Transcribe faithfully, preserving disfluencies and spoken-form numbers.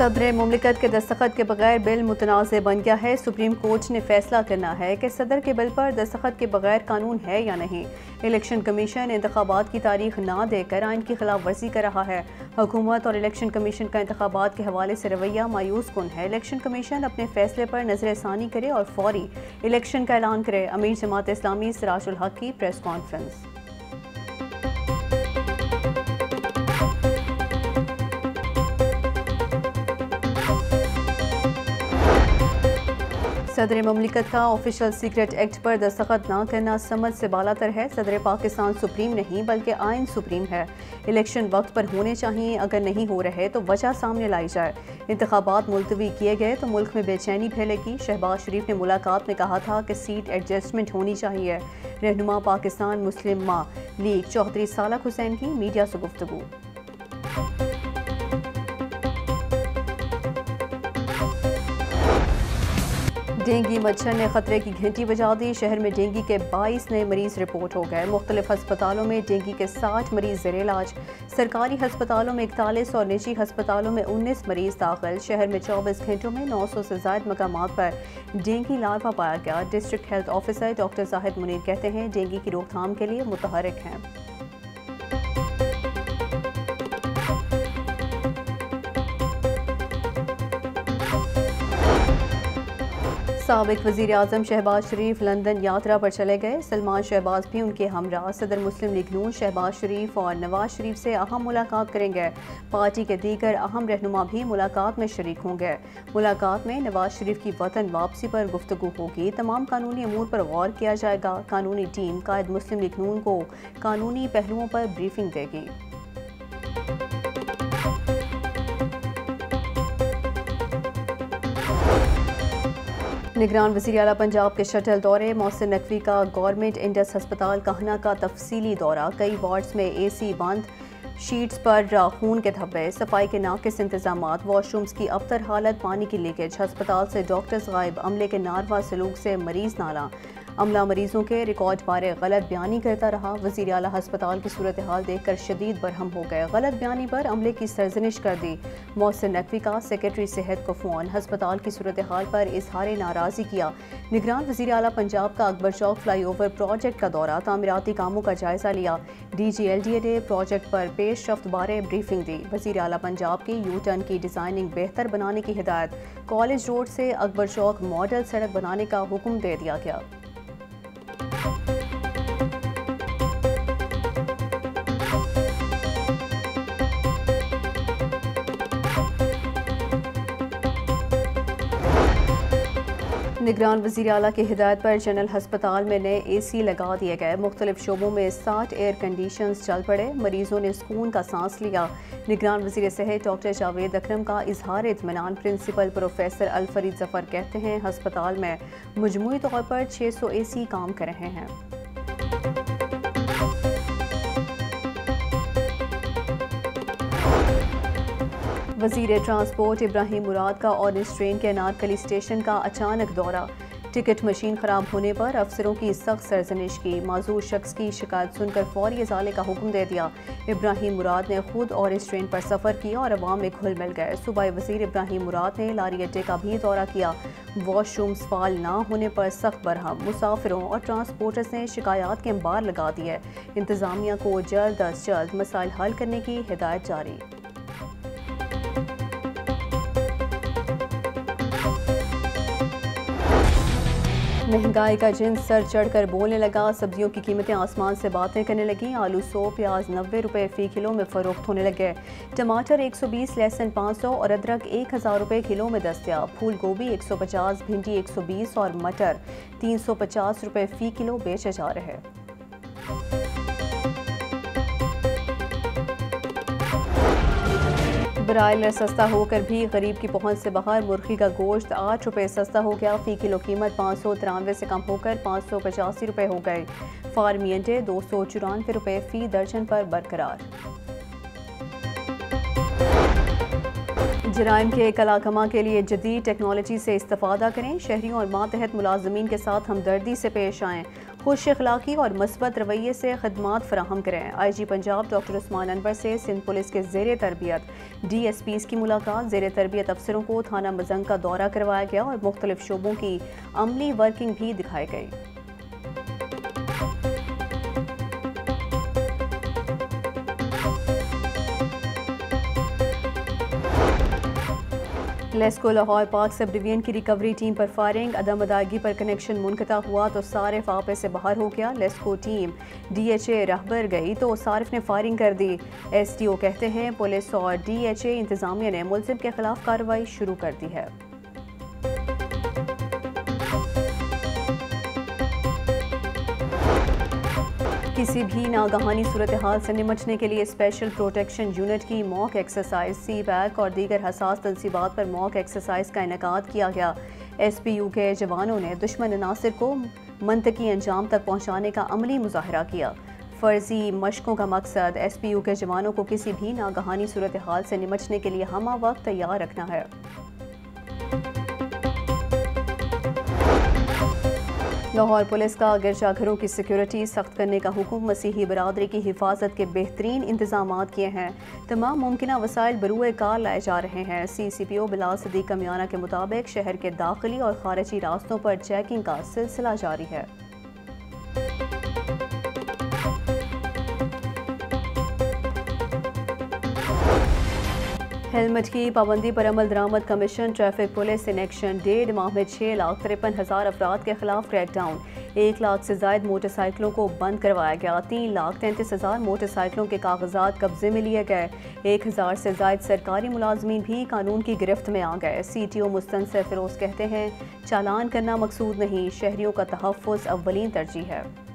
सदर मुमलिकत के दस्तखत के बगैर बिल मुतनाज़ बन गया है। सुप्रीम कोर्ट ने फैसला करना है कि सदर के बिल पर दस्तखत के बगैर कानून है या नहीं। इलेक्शन कमीशन इंतखाबात की तारीख ना देकर आइन की खिलाफ वर्जी कर रहा है। हुकूमत और इलेक्शन कमीशन का इंतखाबात के हवाले से रवैया मायूस कुन है। इलेक्शन कमीशन अपने फैसले पर नजरसानी करे और फौरी इलेक्शन का ऐलान करे। अमीर जमात इस्लामी सिराजुल हक की प्रेस कॉन्फ्रेंस। सदर मुमलिकत का ऑफिशियल सीक्रेट एक्ट पर दस्तखत ना करना समझ से बालातर है। सदर पाकिस्तान सुप्रीम नहीं बल्कि आइन सुप्रीम है। इलेक्शन वक्त पर होने चाहिए, अगर नहीं हो रहे तो वजह सामने लाई जाए। इंतखाबात मुलतवी किए गए तो मुल्क में बेचैनी फैलेगी। शहबाज शरीफ ने मुलाकात में कहा था कि सीट एडजस्टमेंट होनी चाहिए। रहनुमा पाकिस्तान मुस्लिम लीग चौहत्तरी साल हुसैन की मीडिया से गुफ्तगू। डेंगी मच्छर ने खतरे की घंटी बजा दी। शहर में डेंगी के बाईस नए मरीज रिपोर्ट हो गए। मुख्तलिफ हस्पतालों में डेंगी के साठ मरीज ज़ेर इलाज। सरकारी हस्पतालों में इकतालीस और निजी हस्पतालों में उन्नीस मरीज दाखिल। शहर में चौबीस घंटों में नौ सौ से ज़ायद मकामात पर डेंगी लार्वा पाया गया। District health officer doctor Zahid Munir कहते हैं डेंगी की रोकथाम के लिए मुतहरिक हैं। साबिक वज़ीर आज़म शहबाज शरीफ लंदन यात्रा पर चले गए। सलमान शहबाज भी उनके हमरा। सदर मुस्लिम लीग नून शहबाज शरीफ और नवाज शरीफ से अहम मुलाकात करेंगे। पार्टी के दीगर अहम रहनुमा भी मुलाकात में शरीक होंगे। मुलाकात में नवाज शरीफ की वतन वापसी पर गुफ्तगू होगी। तमाम कानूनी अमूर पर गौर किया जाएगा। कानूनी टीम कायद मुस्लिम लीग नून को कानूनी पहलुओं पर ब्रीफिंग देगी। निगरान वज़ीर आला पंजाब के शटल दौरे। मोहसिन नकवी का गवर्नमेंट इंडस हस्पताल कहना का तफसीली दौरा। कई वार्ड्स में ए सी बंद, शीट्स पर खून के धब्बे, सफाई के नाकिस इंतजामात, वॉशरूम्स की अबतर हालत, पानी की लीकेज। हस्पताल से डॉक्टर्स गायब, अमले के नारवा सलूक से मरीज नाला। अमला मरीजों के रिकॉर्ड बारे गलत बयानी करता रहा। वज़ीर आला हस्पताल की सूरत हाल देखकर शदीद बरहम हो गए। गलत बयानी पर अमले की सरजनिश कर दी। मोहसिन नकवी का सेक्रेटरी सेहत को फ़ोन। हस्पताल की सूरत हाल पर इजहार नाराज़गी किया। निगरान वज़ीर आला पंजाब का Akbar Chowk flyover project का दौरा। तामीराती कामों का जायजा लिया। D G L D A ने प्रोजेक्ट पर पेश रफ्त बारे ब्रीफिंग दी। वज़ीर आला पंजाब की यू टर्न की डिज़ाइनिंग बेहतर बनाने की हिदायत। कॉलेज रोड से अकबर चौक मॉडल सड़क बनाने का हुक्म दे दिया गया। निगरान वज़ीर आला की हिदायत पर जनरल हस्पताल में नए ए सी लगा दिए गए। मुख्तलिफ शोबों में साठ एयर कंडीशंस चल पड़े। मरीजों ने सुकून का सांस लिया। निगरान वज़ीर सेहत डॉक्टर जावेद अकरम का इजहार इत्मीनान। प्रिंसिपल प्रोफेसर अलफरीद जफर कहते हैं हस्पताल में मजमूई तौर पर छः सौ ए सी काम कर रहे हैं। वज़ीर ट्रांसपोर्ट इब्राहिम मुराद का ऑरेंज ट्रेन के अनारकली स्टेशन का अचानक दौरा। टिकट मशीन खराब होने पर अफसरों की सख्त सरजनिश की। माजूर शख्स की शिकायत सुनकर फौरी इजाले का हुक्म दे दिया। इब्राहिम मुराद ने खुद ऑरेंज ट्रेन पर सफ़र किया और अवाम में घुल मिल गए। सूबाई वज़ीर इब्राहिम मुराद ने लारी अड्डे का भी दौरा किया। वॉशरूम्स फाल ना होने पर सख्त बरहम। मुसाफिरों और ट्रांसपोर्टर्स ने शिकायत के अंबार लगा दिए। इंतज़ामिया को जल्द अज जल्द मसाइल हल करने की हिदायत जारी। महंगाई का जिन सर चढ़कर बोलने लगा। सब्जियों की कीमतें आसमान से बातें करने लगी। आलू सौ, प्याज नब्बे रुपए फी किलो में फरोख्त होने लगे। टमाटर एक सौ बीस, लहसुन पाँच सौ और अदरक एक हज़ार रुपए किलो में दस्तयाब। फूल गोभी एक सौ पचास, भिंडी एक सौ बीस और मटर तीन सौ पचास रुपए फी किलो बेचे जा रहे। ब्रायलर सस्ता होकर भी गरीब की पहुंच से बाहर। मुर्गी का गोश्त आठ रुपये सस्ता हो गया। फी किलो कीमत पाँच सौ तिरानवे से कम होकर पाँच सौ पचासी रुपये हो गए। फार्मी अंडे दो सौ चौरानवे रुपये फी दर्जन पर बरकरार। जराइम के कलाकमा के लिए जदीद टेक्नोलॉजी से इस्तेफादा करें। शहरियों और मातहत मुलाजमीन के साथ हमदर्दी से पेश आएँ। खुश अखलाकी और मस्बत रवैये से खदमात फराहम करें। I G Punjab doctor Usman Anwar से सिंध पुलिस के ज़ेर तरबियत डी एस पीज़ की मुलाकात। ज़ेर तरबियत अफसरों को थाना मजंग का दौरा करवाया गया और मुख्तलिफ शोबों की अमली वर्किंग भी दिखाई गई। लेस्को लाहौर पाक सब डिवीजन की रिकवरी टीम पर फायरिंग। अदम अदायगी पर कनेक्शन मुनक़ता हुआ तो सारिफ आपे से बाहर हो गया। LESCO team D H A रहबर गई तो सारिफ ने फायरिंग कर दी। एस डी ओ कहते हैं पुलिस और डी एच ए इंतजामिया ने मुलजिम के खिलाफ कार्रवाई शुरू कर दी है। किसी भी नागहानी सूरत हाल से निमटने के लिए स्पेशल प्रोटेक्शन यूनिट की मॉक एक्सरसाइज, सी पैक और दीगर हसास तनसीबात पर मॉक एक्सरसाइज का इनेकाद किया गया। एस पी यू के जवानों ने दुश्मन अनासिर को मंतकी अंजाम तक पहुँचाने का अमली मुजाहरा किया। फर्जी मशकों का मकसद एस पी यू के जवानों को किसी भी नागहानी सूरत हाल से निमटने के लिए हमा वक्त तैयार रखना है। लाहौर पुलिस का गिरजाघरों की सिक्योरिटी सख्त करने का हुक्म। मसीही बरादरी की हिफाजत के बेहतरीन इंतजाम किए हैं। तमाम मुमकिन वसाइल बरूए कार लाए जा रहे हैं। C C P O Bilal Sadiq Kamiana के मुताबिक शहर के दाखिली और खारिजी रास्तों पर चेकिंग का सिलसिला जारी है। हेलमेट की पाबंदी पर अमल दरामद commission traffic police in action. डेढ़ माह में छः लाख तिरपन हज़ार अफराद के खिलाफ क्रैकडाउन। एक लाख से जायद मोटरसाइकिलों को बंद करवाया गया। तीन लाख तैंतीस हज़ार मोटरसाइकिलों के कागजात कब्जे में लिए गए। एक हज़ार से जायद सरकारी मुलाजमीन भी कानून की गिरफ्त में आ गए। C T O Mustansar Firoz कहते हैं चालान करना मकसूद नहीं, शहरियों का तहफ़्फ़ुज़ अव्वलीन तरजीह है।